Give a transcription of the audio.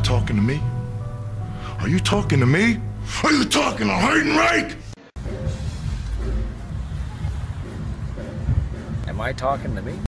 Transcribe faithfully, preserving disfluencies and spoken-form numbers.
talking to me? Are you talking to me? Are you talking to Heidenreich? Am I talking to me?